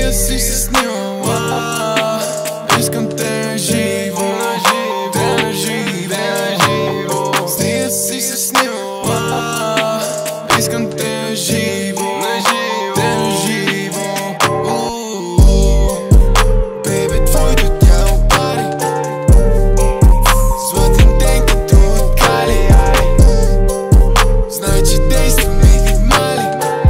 Стига си се снимала, искам те живо, те на живо. Стига си се снимала, искам те живо, те на живо. Бебе, твоето тяло пари, златен ден като от Кали. Знай, че действаме и мали,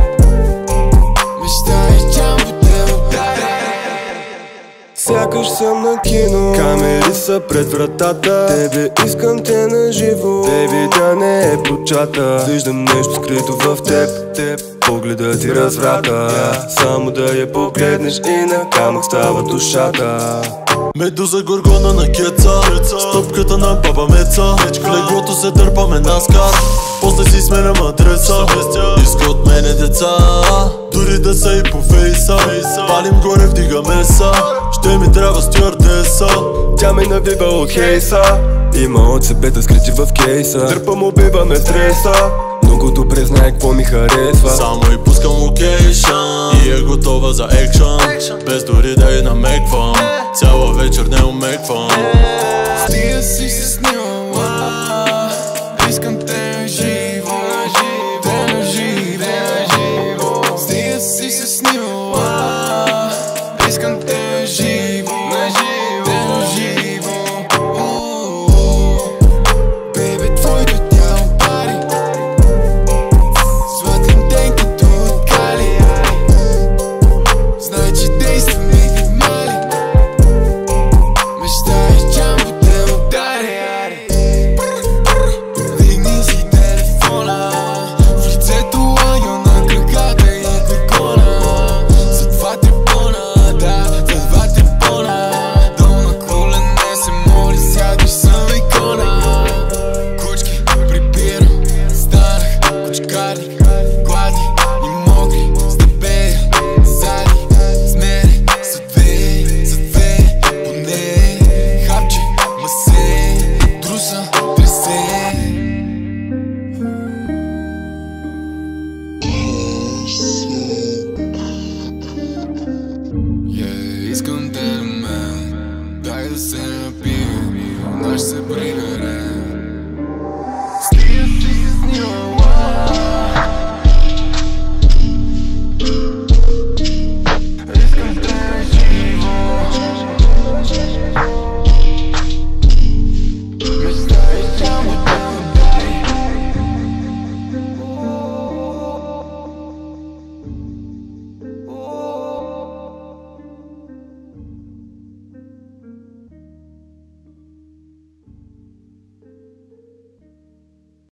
мечтай джамбо да удари. Сякаш съм на кино, камери са пред вратата. Тебе искам те на живо, беби да не е почата. Виждам нещо скрито в теб, погледът ти разврата. Само да я погледнеш и на камък става душата. Медуза горгона на кеца, стъпката на баба Меца. В леглото се дърпаме наскар, после си сменям адреса. Иска от мене деца, дори да са и по фейса. Палим горе, вдига меса, ще ми трябва стюардеса. Тя ме навива от хейса, има от себета скрити в кейса. Дърпам, убиваме стреса, много добре знае какво ми харесва. Само и пускам локейшън и е готова за екшън, без дори да я намеквам. Цяла вечер не умеквам. Стига си се снимала, искам те живо, те на живо. Стига си се снимала, искам те живо, те на живо. Бебе, твоето тяло пари, златен ден като от Кали. Знай, че действаме и мали, мечтай джамбо да удари. Вдигни си телефона, в лицето лагио на краката и горгона. За два трипона, да, за два трипона. Долу на колене се моли, сядаш съм икона. Кучки прибирам, станах кучкарник, глади и мокри, с дебея зади, с мене са две, поне хапче, масе, друса, тресе. Искам те на мен, дай да се напием, наш се прибе.